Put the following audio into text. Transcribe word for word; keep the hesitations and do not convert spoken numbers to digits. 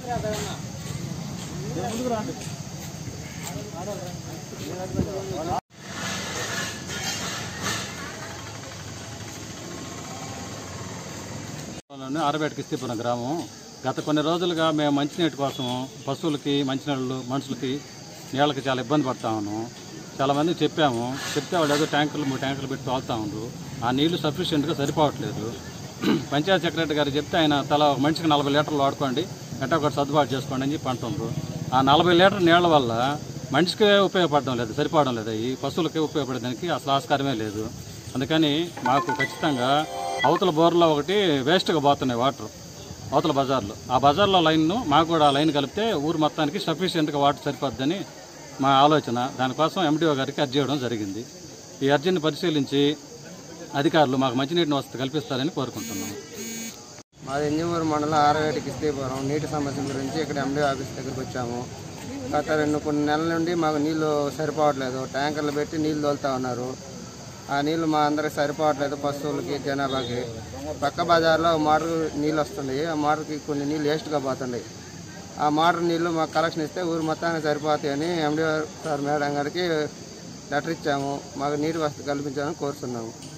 ఆరబేట కిస్తీపురం గ్రామం గత కొన్ని రోజులుగా మేము మంచినీటి కోసం పశువులకి మంచినీళ్ళు మనుషులకి నీళ్ళకి చాలా ఇబ్బంది పడతా ఉన్నాం. చాలామంది చెప్పాము, చెప్తే వాళ్ళు ఏదో ట్యాంకులు మూడు ట్యాంకులు పెట్టి తోలుతూ ఉన్నారు. ఆ నీళ్లు సఫిషియెంట్గా సరిపోవట్లేదు. పంచాయతీ సెక్రటరీ గారు చెప్తే ఆయన తల ఒక మనిషికి నలభై లీటర్లు వాడుకోండి, ఎట్టా ఒకటి సర్దుబాటు చేసుకోండి అని చెప్పి అంటున్నారు. ఆ నలభై లీటర్ నీళ్ల వల్ల మనిషికి ఉపయోగపడడం లేదు, సరిపోవడం లేదు. ఈ పశువులకి ఉపయోగపడేదానికి అసలు ఆస్కారమే లేదు. అందుకని మాకు ఖచ్చితంగా అవతల బోర్లో ఒకటి వేస్ట్గా పోతున్నాయి వాటర్, అవతల బజార్లో. ఆ బజార్లో లైన్ను మాకు కూడా ఆ లైన్ కలిపితే ఊరు మొత్తానికి సఫిషియెంట్గా వాటర్ సరిపోద్దని మా ఆలోచన. దానికోసం ఎండిఓ గారికి అర్జీ ఇవ్వడం జరిగింది. ఈ అర్జీని పరిశీలించి అధికారులు మాకు మంచినీటిని వసతి కల్పిస్తారని కోరుకుంటున్నాము. మాది ఇంజమూరు మండలం ఆరవేట కిస్తీపురం నీటి సమస్య గురించి ఇక్కడ ఎండిఓ ఆఫీస్ దగ్గరికి వచ్చాము. గత రెండు కొన్ని నెలల నుండి మాకు నీళ్లు సరిపోవట్లేదు. ట్యాంకర్లు పెట్టి నీళ్లు తోలుతూ ఉన్నారు. ఆ నీళ్లు మా అందరికి సరిపోవట్లేదు, పశువులకి జనాభాకి. పక్క బజార్లో మోటార్ నీళ్ళు వస్తున్నాయి. ఆ మోటార్కి కొన్ని నీళ్ళు వేస్ట్గా పోతున్నాయి. ఆ మోటార్ నీళ్లు మాకు కలెక్షన్ ఇస్తే ఊరు మొత్తానికి సరిపోతాయని ఎండిఓ సార్ మేడం గారికి లెటర్ ఇచ్చాము. మాకు నీటి వసతి కల్పించాలని కోరుతున్నాము.